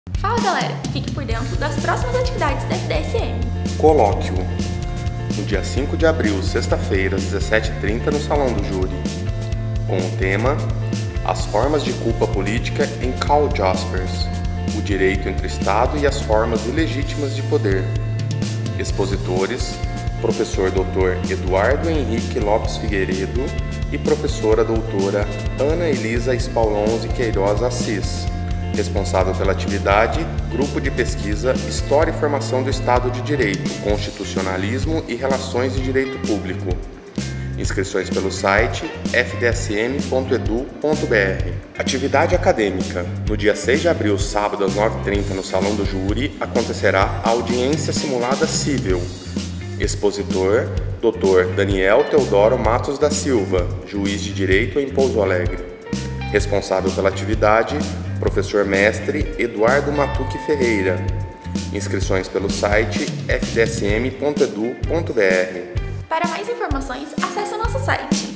Fala galera, fique por dentro das próximas atividades da FDSM. Colóquio, no dia 5 de abril, sexta-feira, às 17h30, no Salão do Júri, com o tema As formas de culpa política em Karl Jaspers, o direito entre Estado e as formas ilegítimas de poder. Expositores, professor Dr. Eduardo Henrique Lopes Figueiredo e professora doutora Ana Elisa Spallonzi Queiroz Assis. Responsável pela atividade, Grupo de Pesquisa História e Formação do Estado de Direito, Constitucionalismo e Relações de Direito Público. Inscrições pelo site fdsm.edu.br. Atividade acadêmica. No dia 6 de abril, sábado, às 9h30, no Salão do Júri, acontecerá a audiência simulada civil. Expositor, Dr. Daniel Teodoro Matos da Silva, juiz de Direito em Pouso Alegre. Responsável pela atividade, professor mestre Eduardo Matuque Ferreira. Inscrições pelo site fdsm.edu.br. Para mais informações, acesse o nosso site